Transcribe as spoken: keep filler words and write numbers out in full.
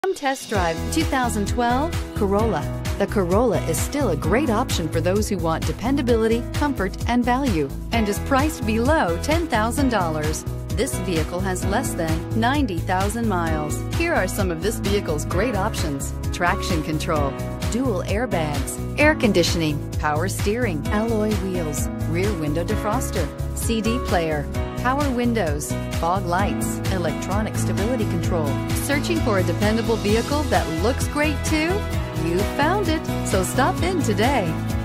Come test drive two thousand twelve Corolla. The Corolla is still a great option for those who want dependability, comfort, and value, and is priced below ten thousand dollars. This vehicle has less than ninety thousand miles. Here are some of this vehicle's great options: traction control, dual airbags, air conditioning, power steering, alloy wheels, rear window defroster, C D player, power windows, fog lights, electronic stability control. Searching for a dependable vehicle that looks great too? You found it, so stop in today.